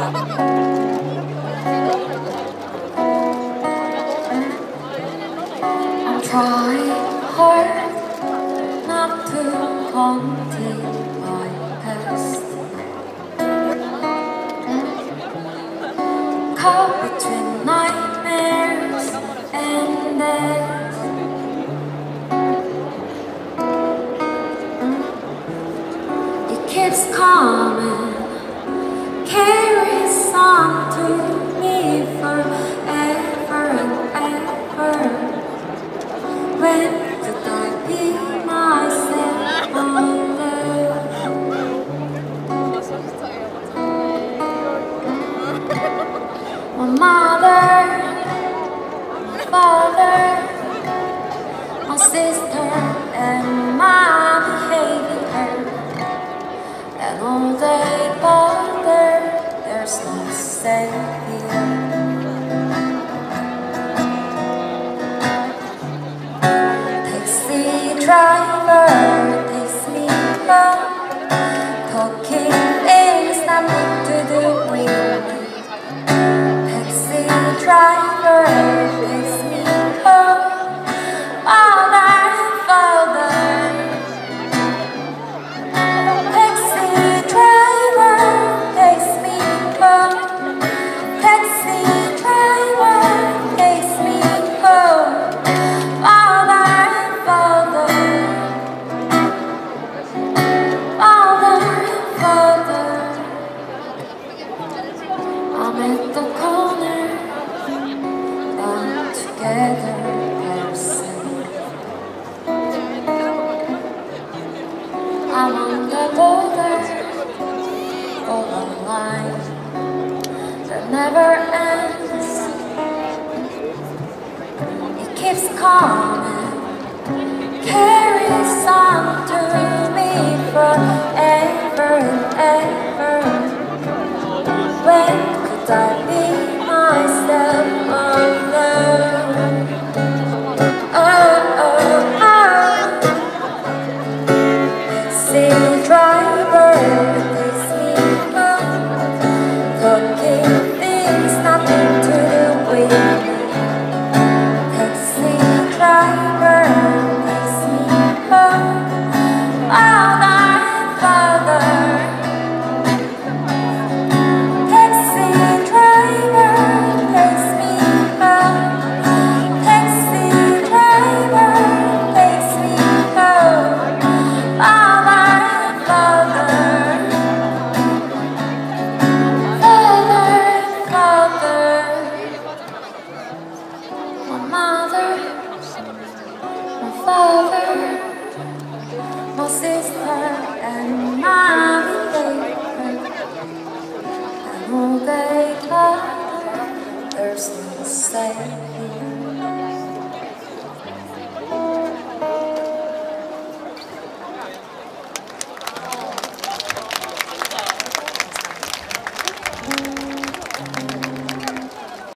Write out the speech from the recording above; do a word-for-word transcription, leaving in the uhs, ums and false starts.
I'm trying hard not to haunt my past. Caught between nightmares and death. It keeps coming, carries on to me forever and ever. When could I be myself alone? My mother, my father, my sister, and my behavior, and all they bother, there's no savior. Taxidriver takes me home, talking things nothing to do with me. Taxidriver takes me home, farther and farther. Taxidriver takes me home. Taxidriver takes me home, farther and farther. Farther and farther. I'm at the corner, bound together, person. I'm on the border of a line that never ends. It keeps coming, carries on to me forever and ever. When could I be myself alone? Oh, oh, oh. Taxidriver takes me home, talking things nothing to do with me. Taxidriver takes me home, farther and farther. Taxidriver takes me home, taxidriver takes me home, farther and farther.